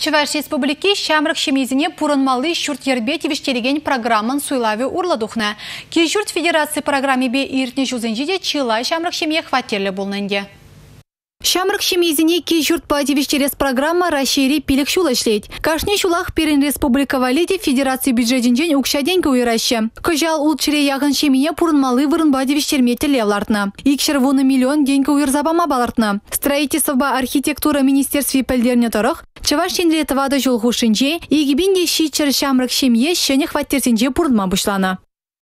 Чуваш Республики Шамрак Шемизине пурынмалы шурт ербе тивиштереген программан суйлави урладухна. Ки шурт федерации программе бе иртне жузенжиде чила Шамрак Шемье хватерле болненде. Шамрак Шемизине ки журт по тивиштерес программа расшири пилик шулашлеть. Кашне шулах перен республика валиде федерации бюджетин день укшаденька уйраще. Кожал улчыре ягын шемине пурынмалы вырынба тивиштермете левлартна. Икшер вуны миллион денька уйрзабама балартна. Строительство архитектура министерстве пельдерне торох. Чаваш тенлетовада жол хушинже, и гибинде щичер Шамрак Шемье щене хваттерсенже пурынма бушлана.